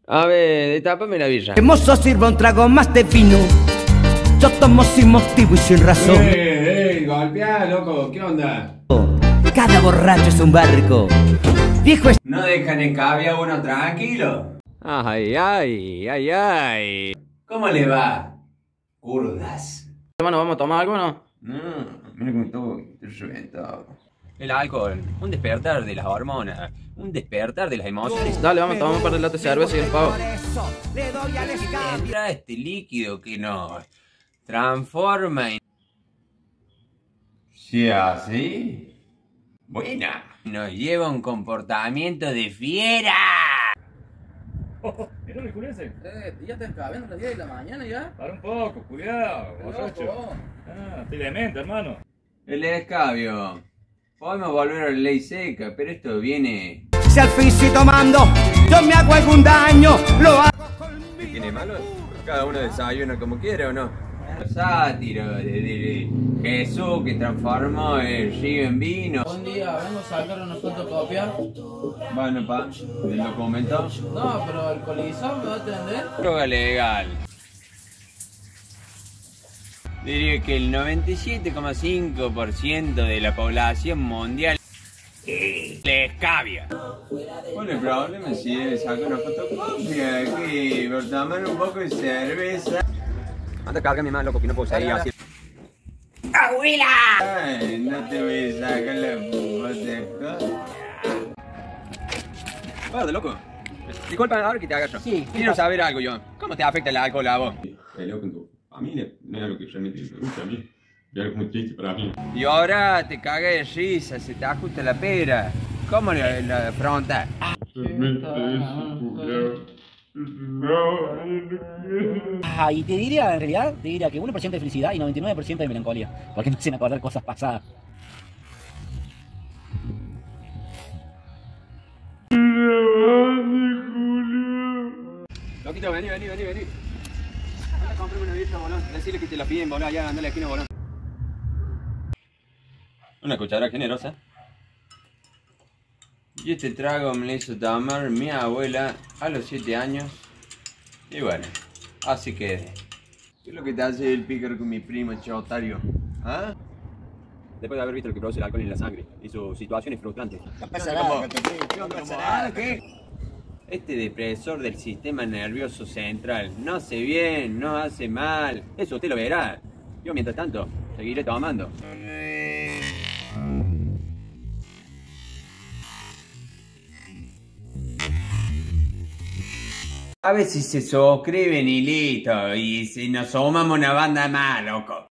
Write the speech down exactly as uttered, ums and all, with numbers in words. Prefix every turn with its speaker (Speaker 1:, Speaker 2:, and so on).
Speaker 1: A ver, destápame la birra.
Speaker 2: El mozo sirva un trago más de vino. Yo tomo sin motivo y sin razón.
Speaker 1: ¡Eh, eh! Golpea, loco, ¿qué onda?
Speaker 2: Cada borracho es un barco. Viejo es...
Speaker 1: ¿No dejan en cabia a uno tranquilo? Ay, ay, ay, ay. ¿Cómo le va? Curdas.
Speaker 3: Hermano, ¿vamos a tomar algo o no?
Speaker 1: No, mira cómo estoy, estoy reventado. El alcohol, un despertar de las hormonas, un despertar de las emociones.
Speaker 3: Dale, vamos a tomar un par de latas de cerveza y el pavo.
Speaker 1: Entra este líquido que nos transforma en... ¿Sí así? Buena. Nos lleva a un comportamiento de fiera.
Speaker 4: Oh, oh, mirá el culiense.
Speaker 3: Eh, ya te estás viendo a las diez de la mañana ya.
Speaker 4: Para un poco, cuidado, borracho. Ah, estoy demente, hermano.
Speaker 1: El escabio. Podemos volver a la ley seca, pero esto viene...
Speaker 2: Si al fin si tomando yo me hago algún daño, lo hago con
Speaker 1: ¿Qué
Speaker 2: mi...
Speaker 1: tiene malo? Cada uno desayuna como quiere o no. Sátiro de, de, de Jesús que transformó el río en vino.
Speaker 3: Un día vengo a sacar una fotocopia.
Speaker 1: Bueno, pa, ¿el documento?
Speaker 3: No, pero el coliseo me va a atender.
Speaker 1: Droga legal. Diría que el noventa y siete coma cinco por ciento de la población mundial le escabia. Bueno, el problema es si él saca una fotocopia aquí por tomar un poco de cerveza.
Speaker 3: Anda, cárgame más, loco, que no puedo salir así.
Speaker 2: ¡Abuela!
Speaker 1: Ay, no te voy a sacar la fotocopia.
Speaker 3: Guarda, loco. Disculpa, ahora que te haga yo.
Speaker 2: Sí.
Speaker 3: Quiero saber algo yo. ¿Cómo te afecta el alcohol a vos?
Speaker 5: Peleo con tu familia, no era lo que realmente me gusta a mí. Ya era como triste para mí.
Speaker 1: Y ahora te caga de risa, se te ajusta la pera. ¿Cómo la, la afrontas?
Speaker 6: Ah, y te diría, en realidad, te diría que uno por ciento de felicidad y noventa y nueve por ciento de melancolía. Porque no hacen acordar cosas pasadas.
Speaker 3: Loquito, vení, vení, vení, vení. Anda, comprame una birra, bolón. Decirle que te la piden, bolón, allá, andale a la esquina, bolón.
Speaker 1: Una cuchara generosa. Y este trago me lo hizo tomar mi abuela a los siete años. Y bueno, así que... ¿Qué es lo que te hace el pícaro con mi primo chotario? ¿Ah?
Speaker 3: Después de haber visto lo que produce el alcohol en la sangre y sus situaciones frustrantes.
Speaker 2: No pasa nada, no pasa nada.
Speaker 1: ¿Qué? Este depresor del sistema nervioso central no hace bien, no hace mal. Eso usted lo verá. Yo, mientras tanto, seguiré tomando. A ver si se suscriben y listo. Y si nos sumamos una banda más, loco.